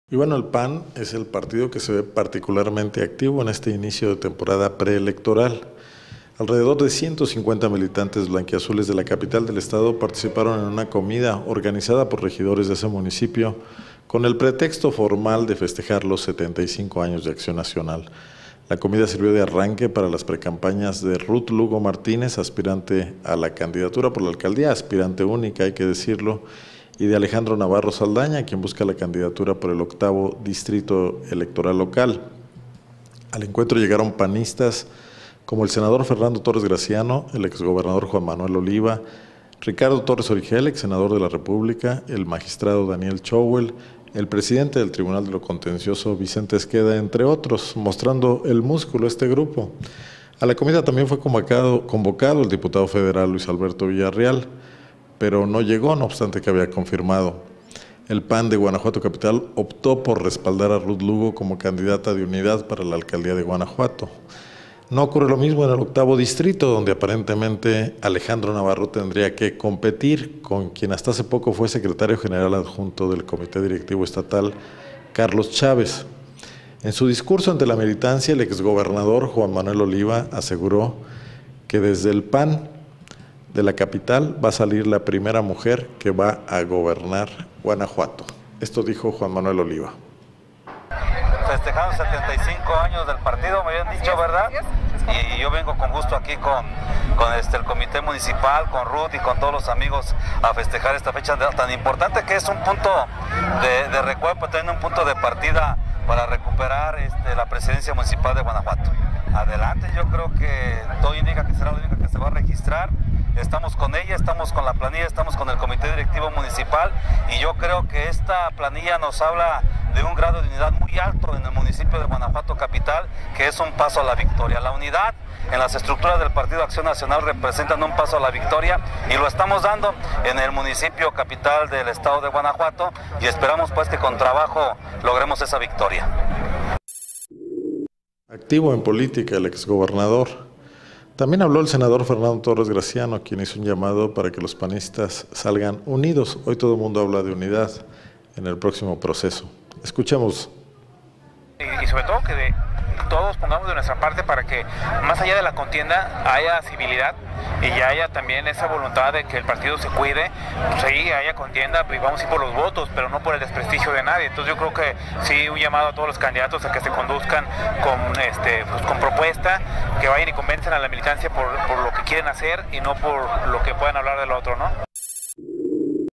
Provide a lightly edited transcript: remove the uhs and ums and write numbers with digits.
Y bueno, el PAN es el partido que se ve particularmente activo en este inicio de temporada preelectoral. Alrededor de 150 militantes blanquiazules de la capital del estado participaron en una comida organizada por regidores de ese municipio con el pretexto formal de festejar los 75 años de Acción Nacional. La comida sirvió de arranque para las precampañas de Ruth Lugo Martínez, aspirante a la candidatura por la alcaldía, aspirante única, hay que decirlo, y de Alejandro Navarro Saldaña, quien busca la candidatura por el 8º distrito electoral local. Al encuentro llegaron panistas como el senador Fernando Torres Graciano, el exgobernador Juan Manuel Oliva, Ricardo Torres Origel, ex senador de la República, el magistrado Daniel Chowell, el presidente del Tribunal de lo Contencioso Vicente Esqueda, entre otros, mostrando el músculo este grupo. A la comida también fue convocado el diputado federal Luis Alberto Villarreal, pero no llegó, no obstante que había confirmado. El PAN de Guanajuato Capital optó por respaldar a Ruth Lugo como candidata de unidad para la alcaldía de Guanajuato. No ocurre lo mismo en el 8º distrito, donde aparentemente Alejandro Navarro tendría que competir con quien hasta hace poco fue secretario general adjunto del Comité Directivo Estatal, Carlos Chávez. En su discurso ante la militancia, el exgobernador Juan Manuel Oliva aseguró que desde el PAN de la capital va a salir la primera mujer que va a gobernar Guanajuato. Esto dijo Juan Manuel Oliva. Festejando 75 años del partido, me habían dicho, ¿verdad? Y yo vengo con gusto aquí con el comité municipal, con Ruth y con todos los amigos a festejar esta fecha tan importante, que es un punto de recuerdo, también un punto de partida para recuperar la presidencia municipal de Guanajuato. Adelante, yo creo que todo indica que será la única que se va a registrar. Estamos con ella, estamos con la planilla, estamos con el comité directivo municipal y yo creo que esta planilla nos habla de un grado de unidad muy alto en el municipio de Guanajuato Capital, que es un paso a la victoria. La unidad en las estructuras del Partido Acción Nacional representan un paso a la victoria y lo estamos dando en el municipio capital del estado de Guanajuato y esperamos pues que con trabajo logremos esa victoria. Activo en política el exgobernador. También habló el senador Fernando Torres Graciano, quien hizo un llamado para que los panistas salgan unidos. Hoy todo el mundo habla de unidad en el próximo proceso. Escuchemos. Y sobre todo que todos pongamos de nuestra parte para que más allá de la contienda haya civilidad y haya también esa voluntad de que el partido se cuide, pues ahí haya contienda y vamos a ir por los votos, pero no por el desprestigio de nadie. Entonces yo creo que sí, un llamado a todos los candidatos a que se conduzcan con propuesta, que vayan y convencen a la militancia por lo que quieren hacer y no por lo que puedan hablar del otro, ¿no?